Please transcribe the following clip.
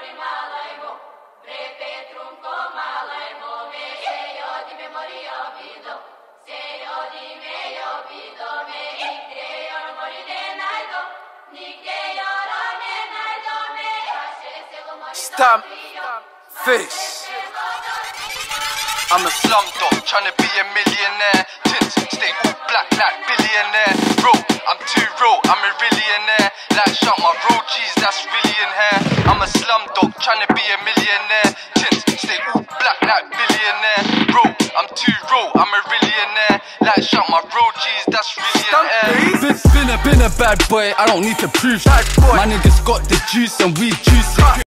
Stamp face. I'm a slumdog, tryna be a millionaire. Tints stay all black like billionaire. Bro, I'm too raw, I'm a millionaire. Like shut my bro, G's, that's really in hair. I'm a slumdog, tryna be a millionaire. Tints stay all black like billionaire. Bro, I'm too raw, I'm a millionaire. Like shut my bro, G's, that's really in hair. Been a bad boy, I don't need to prove. My niggas got the juice and we juice it.